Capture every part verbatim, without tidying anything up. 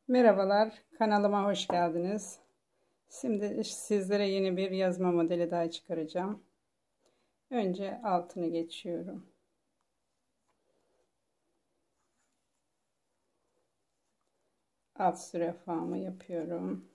Merhabalar, kanalıma hoş geldiniz. Şimdi sizlere yeni bir yazma modeli daha çıkaracağım. Önce altını geçiyorum. Alt zürafamı yapıyorum.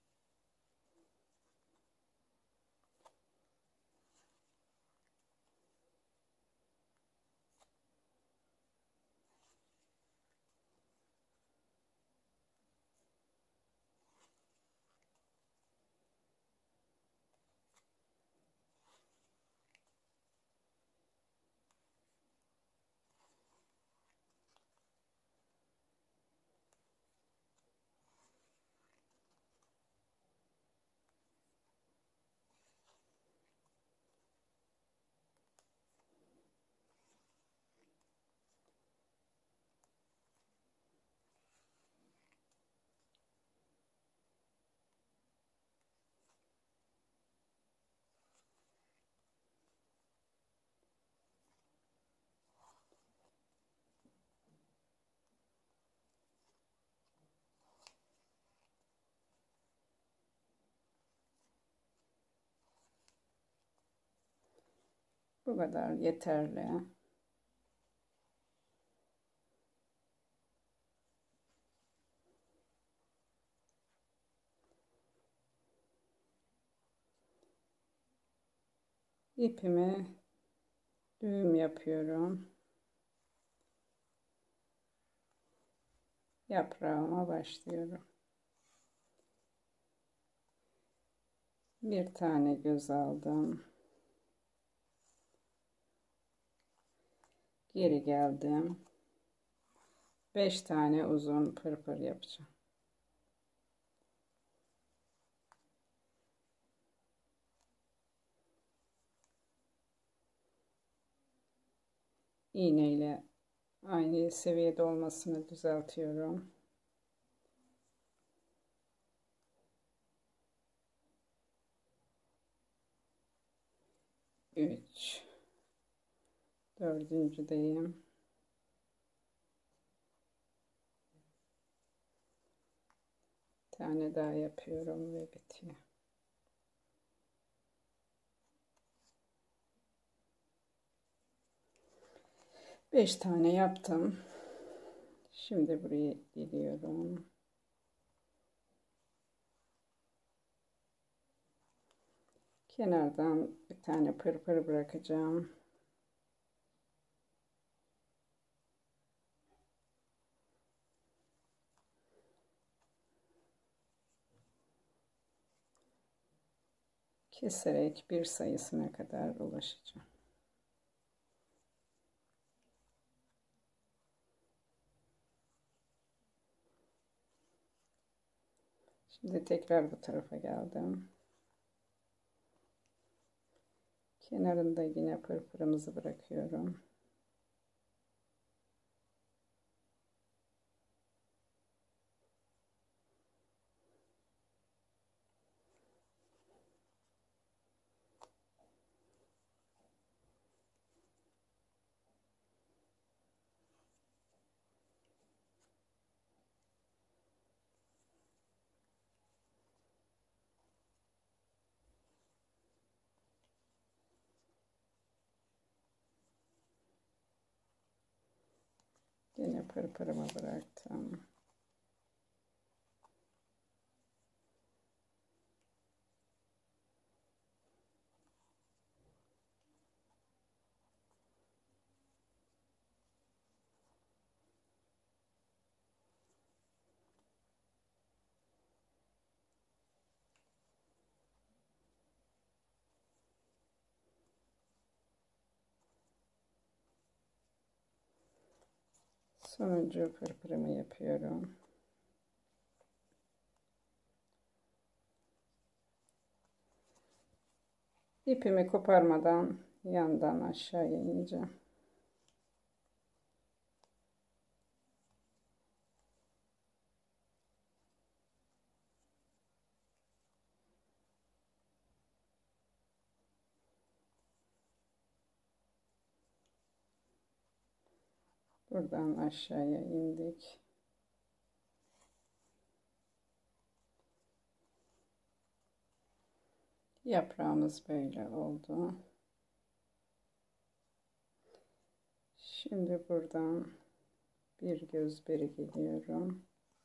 Bu kadar yeterli. İpimi düğüm yapıyorum. Yaprağıma başlıyorum. Bir tane göz aldım. Geri geldim. Beş tane uzun pırpır yapacağım. İğne ile aynı seviyede olmasını düzeltiyorum. Üç. Dördüncüdeyim. Bir tane daha yapıyorum ve bitiyor. Beş tane yaptım. Şimdi buraya geliyorum. Kenardan bir tane pırpır bırakacağım. Keserek bir sayısına kadar ulaşacağım. Şimdi tekrar bu tarafa geldim. Kenarında yine pırpırımızı bırakıyorum. Yine pırpırımı bıraktım. Sonuncu pırpırımı yapıyorum. İpimi koparmadan yandan aşağıya ineceğim. Buradan aşağıya indik. Yaprağımız böyle oldu. Şimdi buradan bir göz beri geliyorum.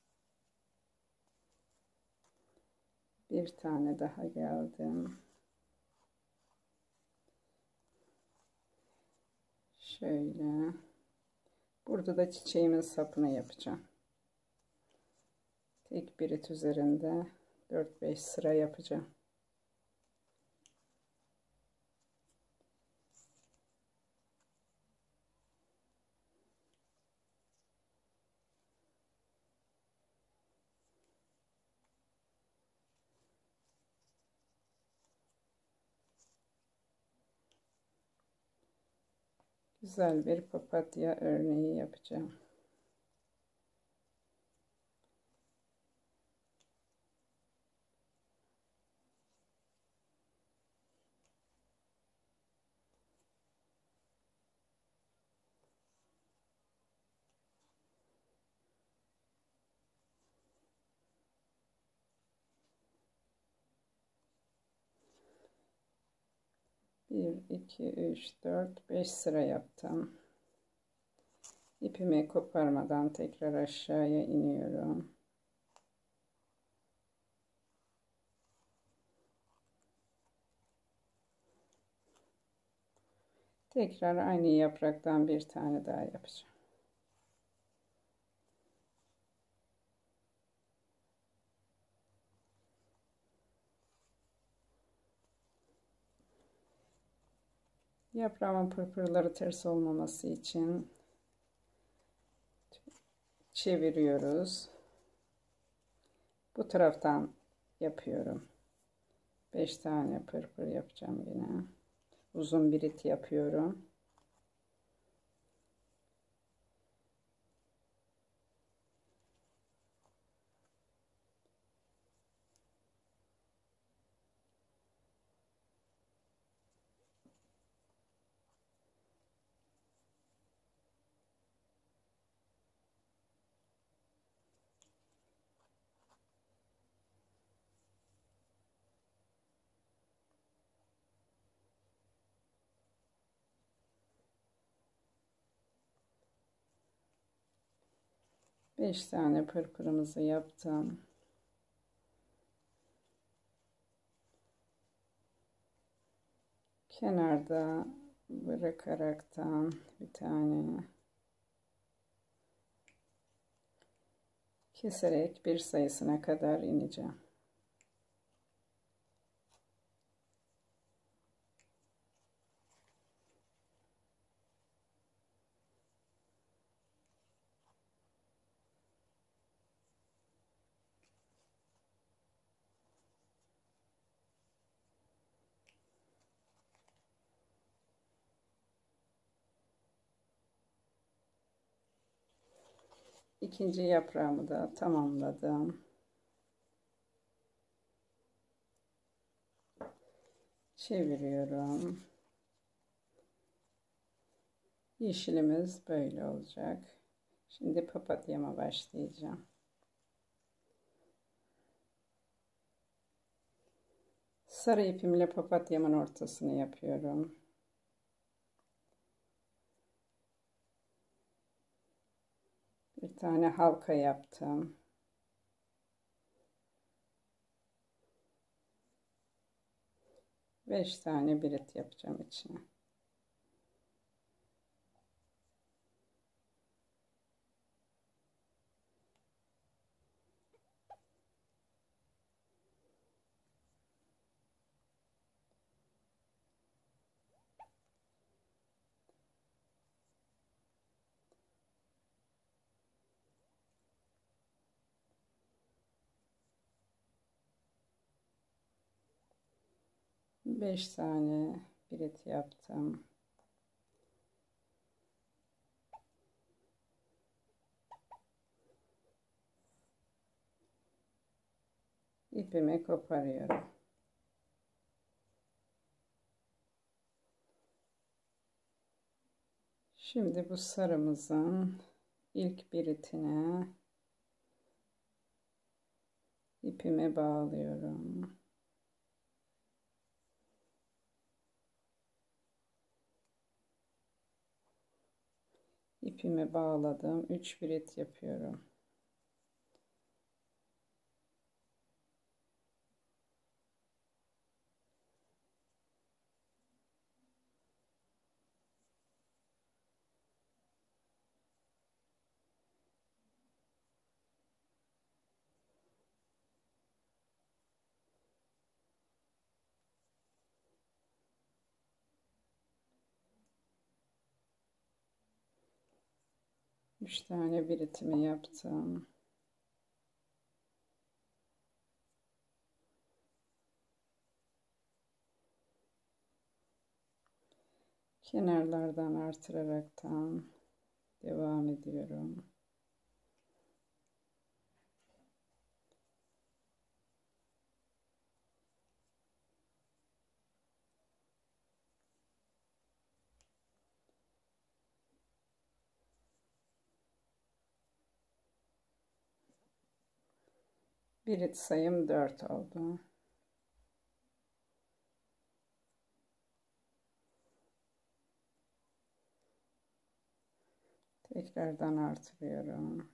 Bir tane daha geldim. Şöyle. Burada da çiçeğimin sapını yapacağım. Tek birit üzerinde dört beş sıra yapacağım. Güzel bir papatya örneği yapacağım. bir iki üç dört beş sıra yaptım. İpimi koparmadan tekrar aşağıya iniyorum. Tekrar aynı yapraktan bir tane daha yapacağım. Yaprağımın pırpırları ters olmaması için çeviriyoruz. Bu taraftan yapıyorum. beş tane pırpır yapacağım yine. Uzun bir ip yapıyorum. beş tane pırpırımızı yaptım. Kenarda bırakaraktan bir tane keserek bir sayısına kadar ineceğim. İkinci yaprağımı da tamamladım. Çeviriyorum. Yeşilimiz böyle olacak. Şimdi papatyama başlayacağım. Sarı ipimle papatyamın ortasını yapıyorum. Bir tane halka yaptım. Beş tane birit yapacağım içine. Beş tane birit yaptım. İpimi koparıyorum. Şimdi bu sarımızın ilk biritine ipimi bağlıyorum. İpimi bağladım. üç birit yapıyorum. üç tane biritimi yaptım. Kenarlardan artıraraktan devam ediyorum. Birit sayım dört oldu. Tekrardan artırıyorum.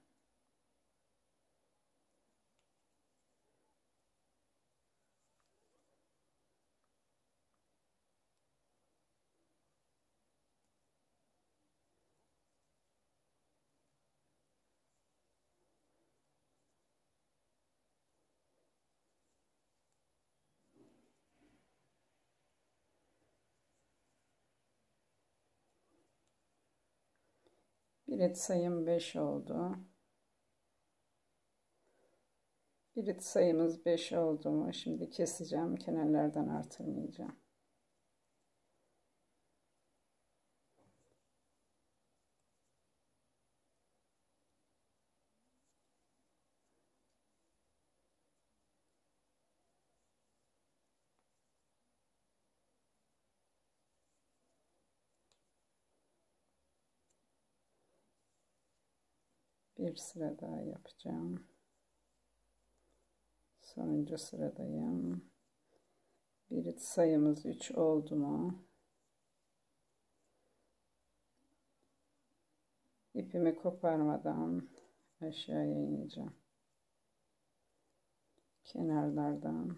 Birit sayım beş oldu. Birit sayımız beş oldu mu? Şimdi keseceğim. Kenarlardan artırmayacağım. Bir sıra daha yapacağım. Sonuncu sıradayım. Birit sayımız üç oldu mu? İpimi koparmadan aşağıya ineceğim. Kenarlardan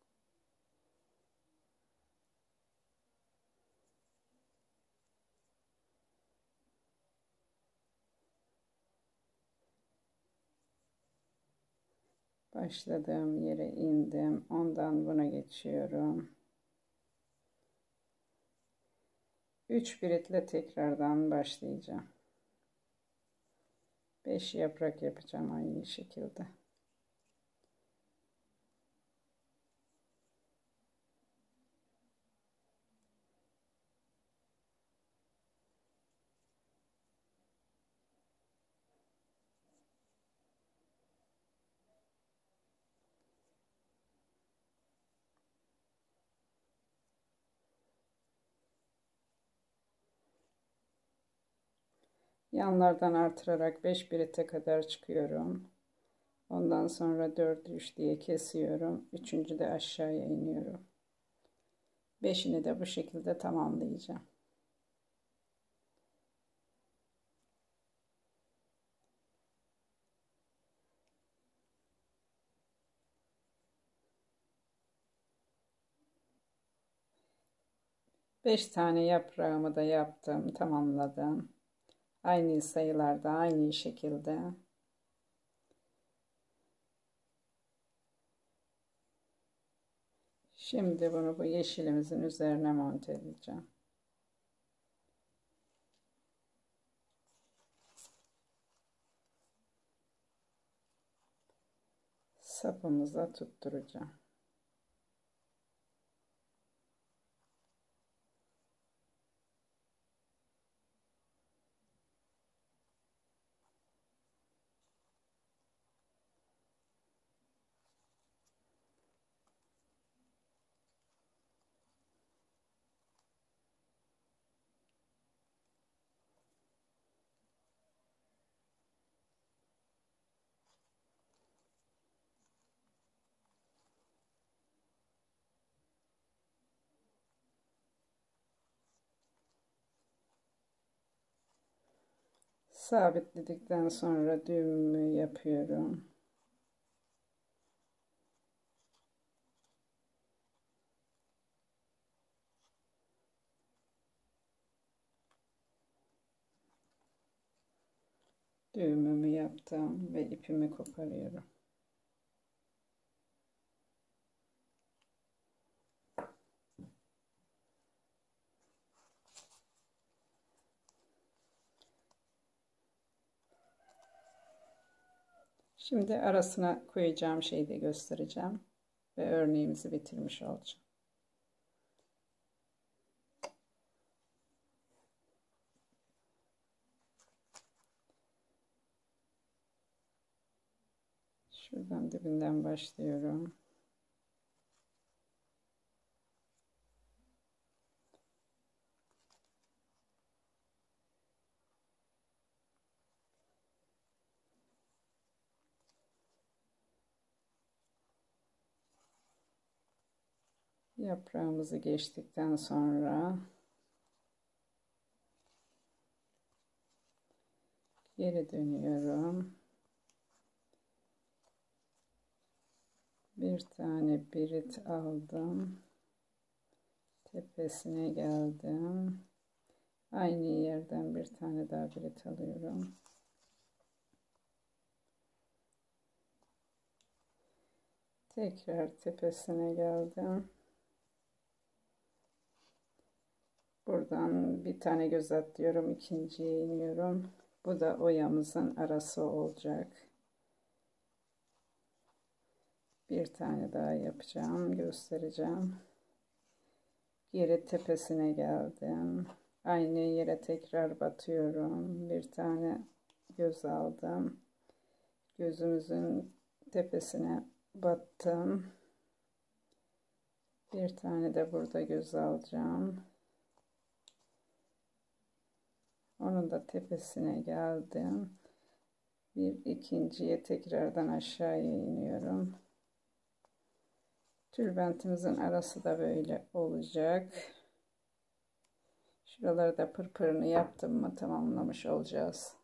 başladığım yere indim. Ondan buna geçiyorum. üç biritle tekrardan başlayacağım. beş yaprak yapacağım aynı şekilde. Yanlardan artırarak beş birite kadar çıkıyorum. Ondan sonra dört üç diye kesiyorum. Üçüncü de aşağıya iniyorum. Beşini de bu şekilde tamamlayacağım. beş tane yaprağımı da yaptım, tamamladım. Aynı sayılarda, aynı şekilde. Şimdi bunu bu yeşilimizin üzerine monte edeceğim. Sapımıza tutturacağım. Sabitledikten sonra düğümümü yapıyorum. Düğümümü yaptım ve ipimi koparıyorum. Şimdi arasına koyacağım şeyi de göstereceğim ve örneğimizi bitirmiş olacağım. Şuradan dibinden başlıyorum. Yaprağımızı geçtikten sonra geri dönüyorum. Bir tane birit aldım. Tepesine geldim. Aynı yerden bir tane daha birit alıyorum. Tekrar tepesine geldim. Buradan bir tane göz atlıyorum. İkinciye iniyorum. Bu da oyamızın arası olacak. Bir tane daha yapacağım. Göstereceğim. Geri tepesine geldim. Aynı yere tekrar batıyorum. Bir tane göz aldım. Gözümüzün tepesine battım. Bir tane de burada göz alacağım. Onun da tepesine geldim. Bir ikinciye tekrardan aşağıya iniyorum. Tülbentimizin arası da böyle olacak. Şuraları da pırpırını yaptım mı tamamlamış olacağız.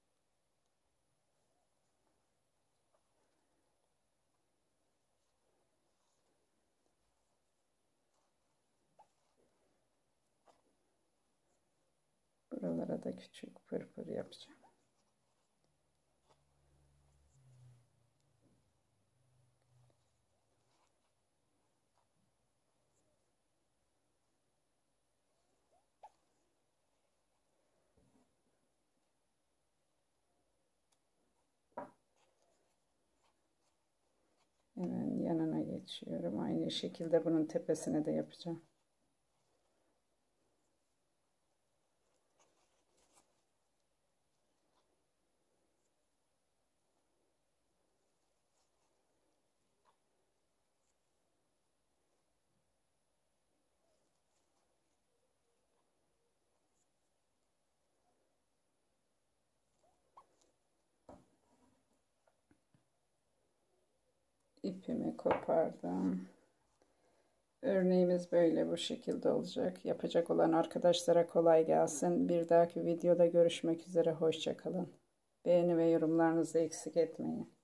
Buralara da küçük pırpır yapacağım. Hemen yanına geçiyorum. Aynı şekilde bunun tepesine de yapacağım. İpimi kopardım. Örneğimiz böyle bu şekilde olacak. Yapacak olan arkadaşlara kolay gelsin. Bir dahaki videoda görüşmek üzere. Hoşça kalın. Beğeni ve yorumlarınızı eksik etmeyin.